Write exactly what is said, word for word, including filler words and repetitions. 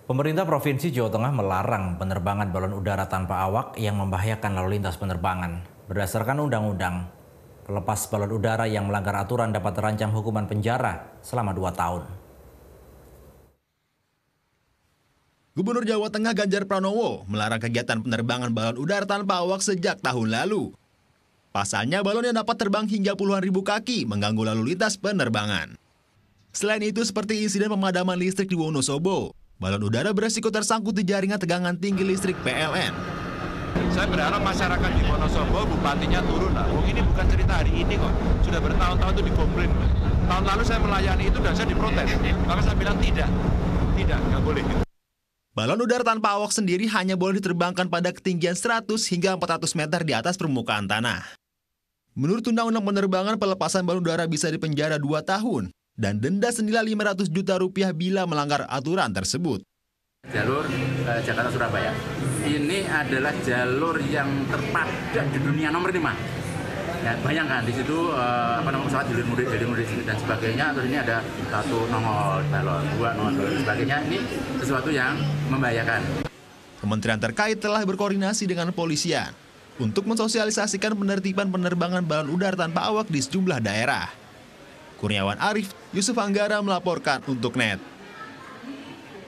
Pemerintah Provinsi Jawa Tengah melarang penerbangan balon udara tanpa awak yang membahayakan lalu lintas penerbangan. Berdasarkan undang-undang, pelepas balon udara yang melanggar aturan dapat terancam hukuman penjara selama dua tahun. Gubernur Jawa Tengah Ganjar Pranowo melarang kegiatan penerbangan balon udara tanpa awak sejak tahun lalu. Pasalnya balon yang dapat terbang hingga puluhan ribu kaki mengganggu lalu lintas penerbangan. Selain itu seperti insiden pemadaman listrik di Wonosobo, balon udara beresiko tersangkut di jaringan tegangan tinggi listrik P L N. Saya berharap masyarakat di Wonosobo, bupatinya turun lah. Oh, ini bukan cerita hari ini kok. Sudah bertahun-tahun itu dikomplain. Tahun lalu saya melayani itu dan saya diprotes. Maka saya bilang tidak. Tidak, nggak boleh. Balon udara tanpa awak sendiri hanya boleh diterbangkan pada ketinggian seratus hingga empat ratus meter di atas permukaan tanah. Menurut Undang-Undang Penerbangan, pelepasan balon udara bisa dipenjara dua tahun dan denda senilai lima ratus juta rupiah bila melanggar aturan tersebut. Jalur eh, Jakarta-Surabaya ini adalah jalur yang terpadat di dunia nomor lima. Ya, bayangkan di situ eh, apa namanya pesawat hilir mudik, hilir mudik dan sebagainya. Terus ini ada satu nongol balon, dua nongol dan sebagainya. Ini sesuatu yang membahayakan. Kementerian terkait telah berkoordinasi dengan polisian untuk mensosialisasikan penertiban penerbangan balon udara tanpa awak di sejumlah daerah. Kurniawan Arif, Yusuf Anggara melaporkan untuk N E T.